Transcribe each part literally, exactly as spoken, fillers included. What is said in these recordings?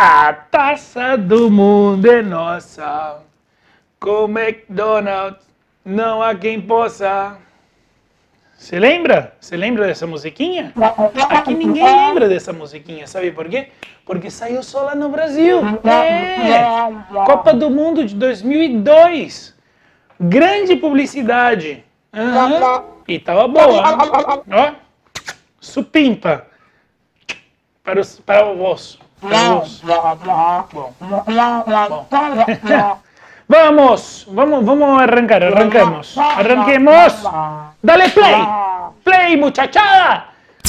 A taça do mundo é nossa, com McDonald's não há quem possa. Você lembra? Você lembra dessa musiquinha? Aqui ninguém lembra dessa musiquinha, sabe por quê? Porque saiu só lá no Brasil. É! Copa do Mundo de dois mil e dois. Grande publicidade. Uhum. E tava boa. Ó, supimpa. Para o, para o vosso. Para o vosso. Bom. Bom. Vamos, vamos, vamos arrancar, arranquemos. Arranquemos. Dale play. Play, muchachada.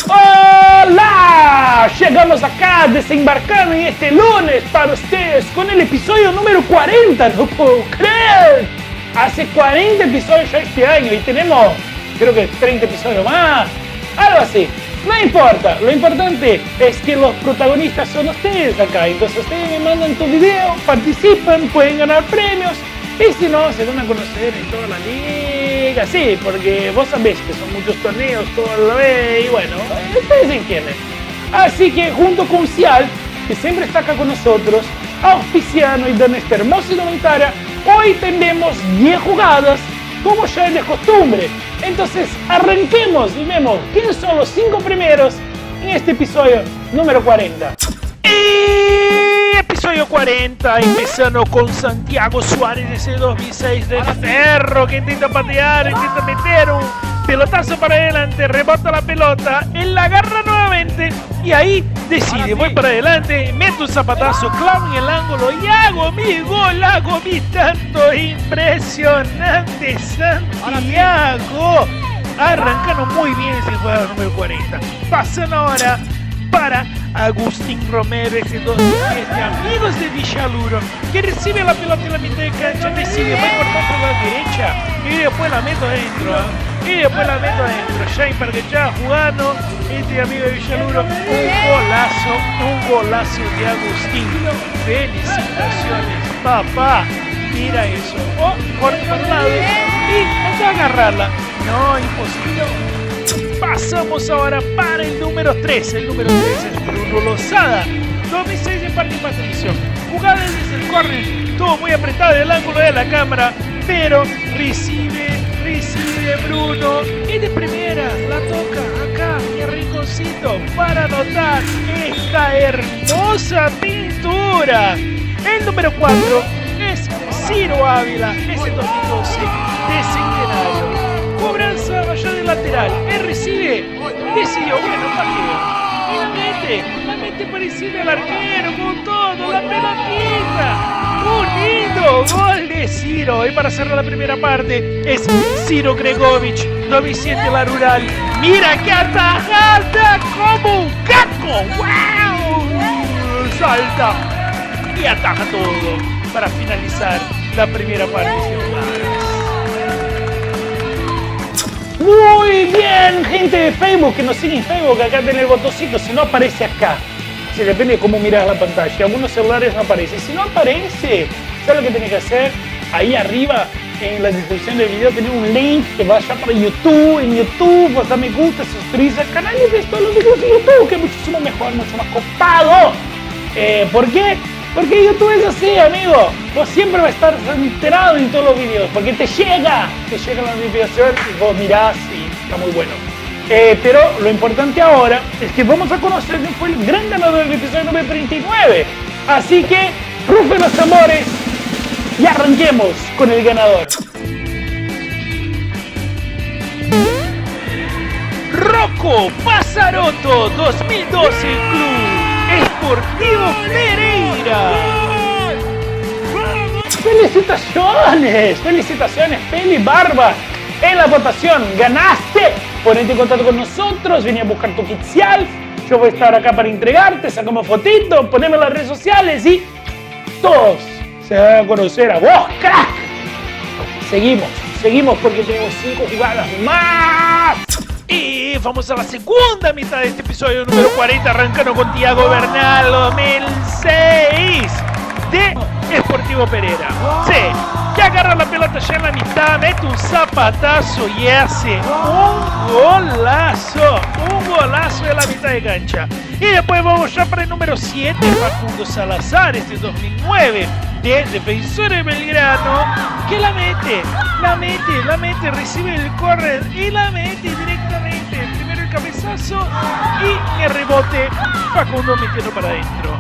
Olá! Chegamos acá, desembarcando en este lunes para ustedes con el episodio número cuarenta. No puedo creer. Hace cuarenta episodios ya este año y tenemos, creo que treinta episodios más. Algo así. No importa, lo importante es que los protagonistas son ustedes acá. Entonces ustedes me mandan tu video, participan, pueden ganar premios. Y si no, se van a conocer en toda la liga. Sí, porque vos sabés que son muchos torneos, todo lo ve. Y bueno, ustedes entienden. Así que junto con Cial, que siempre está acá con nosotros, auspiciando y dando esta hermosa indumentaria, hoy tendremos diez jugadas, como ya es de costumbre. Entonces arranquemos y vemos quiénes son los cinco primeros en este episodio número cuarenta. Y episodio cuarenta, empezando con Santiago Suárez, ese dos mil seis de Ferro, que intenta patear, intenta meter un pelotazo para adelante, rebota la pelota, él la agarra nuevamente y ahí decide, voy para adelante, meto un zapatazo, clavo en el ángulo y hago mi gol, hago mi tanto. Impresionante, Santiago. Arrancando muy bien ese jugador número cuarenta. Pasan ahora para Agustín Romero, ese dos mil siete, amigos de Villaluro, que recibe la pelota en la mitad de cancha, decide, voy a cortar por la derecha y después la meto adentro. ¿eh? Y después la meto adentro. Shane Parquechá jugando, este amigo de Villaluro, un golazo, un golazo de Agustín. Felicitaciones, papá. Mira eso. Oh, corta para un lado y va a agarrarla. No, imposible. Pasamos ahora para el número tres. El número tres es Bruno Lozada. dos mil seis de participación. Jugada desde el córner. Todo muy apretado del ángulo de la cámara. Pero recibe, recibe Bruno. Y de primera la toca acá en el rinconcito para anotar esta hermosa pintura. El número cuatro es Ciro Ávila. Ese dos mil doce de Centenario. Cobranza allá del lateral, él recibe, decidió, bueno, pateo, y la mete, la mete para decirle al arquero con todo, la pelotita, un lindo gol de Ciro, y para cerrar la primera parte es Ciro Gregovic, dos mil siete la Rural, mira qué atajada como un caco, wow, salta y ataja todo para finalizar la primera parte. Muy bien, gente de Facebook, que nos sigue en Facebook, acá tiene el botoncito, si no aparece acá. Se depende de cómo miras la pantalla, algunos celulares no aparece. Si no aparece, ¿sabes lo que tenés que hacer? Ahí arriba, en la descripción del video, tenés un link que vaya para YouTube. En YouTube, vas a me gusta, suscribirse al canal y ves todos los videos de YouTube, que es muchísimo mejor, mucho más copado. Eh, ¿Por qué? Porque YouTube es así, amigo. Vos siempre vas a estar enterado en todos los videos, porque te llega, te llega la notificación y vos mirás y está muy bueno. Eh, pero lo importante ahora es que vamos a conocer quién fue el gran ganador del episodio número treinta y nueve. Así que, rufen los tambores y arranquemos con el ganador. Rocco Pasarotto, dos mil doce, Club Esportivo Pereira. ¡Felicitaciones! ¡Felicitaciones, Peli Barba! En la votación ganaste. Ponete en contacto con nosotros, vení a buscar tu kit Cial. Yo voy a estar acá para entregarte, sacamos fotito, poneme en las redes sociales y todos se van a conocer a vos, crack. Seguimos, seguimos porque tenemos cinco jugadas más. Y vamos a la segunda mitad de este episodio número cuarenta, arrancando con Tiago Bernal, dos mil seis, de Esportivo Pereira. Sí, que agarra la pelota ya en la mitad, mete un zapatazo y hace un golazo, un golazo de a la mitad de cancha. Y después vamos ya para el número siete, Facundo Salazar, este dos mil nueve, de Defensor de Belgrano, que la mete, la mete, la mete, recibe el córner y la mete directamente. Primero el cabezazo y el rebote, Facundo metiendo para adentro.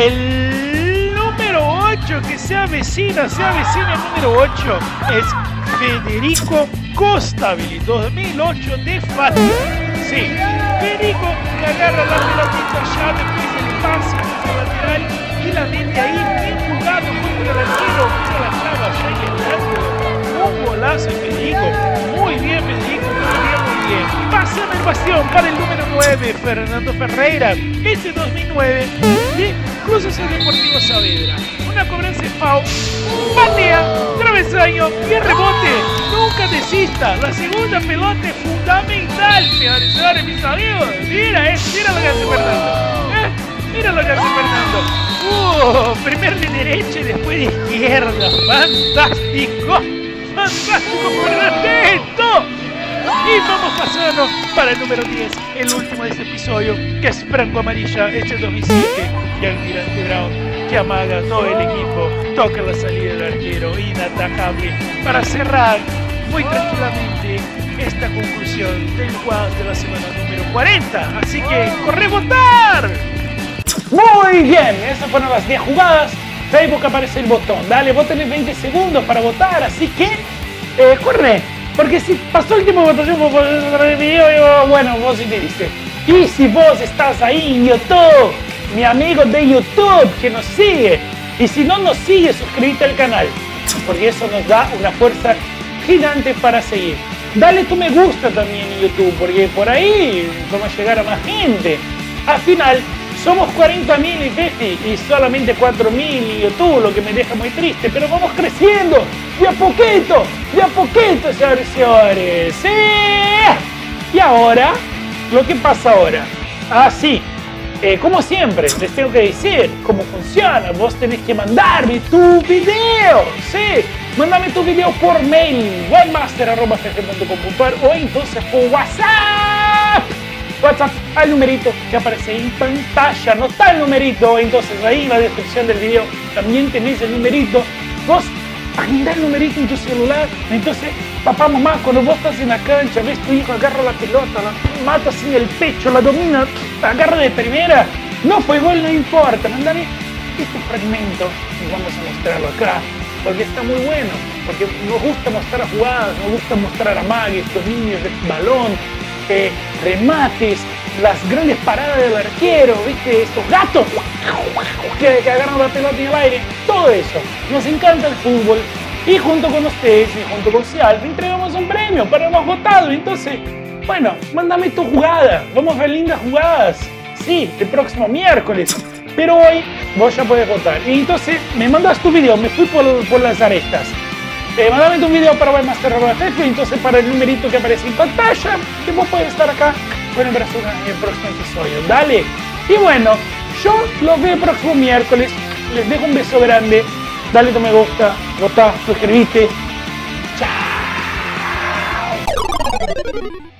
El número ocho que se avecina, se avecina el número ocho, es Federico Costabili, dos mil ocho de Fati. Sí, Federico que agarra la pelotita ya después del pase hacia lateral y la mete ahí, bien jugado contra el arquero, contra la chava, ya ahí el ángulo. Un golazo de Federico, muy bien Federico, muy bien, muy bien. Pasa en el bastión para el número nueve, Fernando Ferreira, este dos mil nueve de Cruz Azul Deportivo Saavedra. Una cobranza de foul, patea, travesaño y el rebote. Nunca desista, la segunda pelota es fundamental, señores, mis amigos. Mira, eh, mira lo que hace Fernando. Eh, mira lo que hace Fernando. Uh, primer de derecha y después de izquierda. Fantástico, fantástico Fernandito. Y vamos pasando para el número diez, el último de este episodio, que es Franco Amarilla, este dos mil siete, y Almirante Brown, que amaga todo el equipo, toca la salida del arquero, inatacable, para cerrar muy tranquilamente esta conclusión del jugador de la semana número cuarenta. Así que, ¡corre votar! Muy bien, esas fueron las diez jugadas. Facebook aparece el botón, dale, voten en veinte segundos para votar, así que, eh, corre. Porque si pasó el tiempo de votación por el video, bueno, vos sí te diste. Y si vos estás ahí en YouTube, mi amigo de YouTube que nos sigue, y si no nos sigue, suscríbete al canal, porque eso nos da una fuerza gigante para seguir. Dale tu me gusta también en YouTube, porque por ahí vamos a llegar a más gente. Al final, somos cuarenta mil y Pepe, y solamente cuatro mil en YouTube, lo que me deja muy triste, pero vamos creciendo, de a poquito, de a poquito, señores y señores. ¡Sí! Y ahora, lo que pasa ahora. Ah, sí, eh, como siempre, les tengo que decir cómo funciona. Vos tenés que mandarme tu video, ¿sí? Mándame tu video por mail, webmaster arroba g g punto com punto a r, o entonces por WhatsApp. WhatsApp al numerito que aparece ahí en pantalla, no está el numerito, entonces ahí en la descripción del video también tenéis el numerito. Vos anda el numerito en tu celular, entonces papá, mamá, cuando vos estás en la cancha, ves tu hijo, agarra la pelota, la mata sin el pecho, la domina, la agarra de primera, no fue gol, no importa, mandame este fragmento y vamos a mostrarlo acá, porque está muy bueno, porque nos gusta mostrar jugadas, nos gusta mostrar amagues, dominios de balón, Eh, remates, las grandes paradas del arquero, ¿viste? Estos gatos que, que agarran la pelota en el aire, todo eso. Nos encanta el fútbol y junto con ustedes y junto con Cial entregamos un premio para los votados. Entonces, bueno, mándame tu jugada, vamos a ver lindas jugadas. Sí, el próximo miércoles, pero hoy vos ya podés votar. Y entonces me mandas tu video, me fui por, por las arestas. Eh, mandame tu video para webmaster arroba g g, entonces para el numerito que aparece en pantalla, que vos podés estar acá con el brazo en el próximo episodio. Dale. Y bueno, yo los veo el próximo miércoles. Les dejo un beso grande. Dale tu me gusta, votá, suscribite. Chao.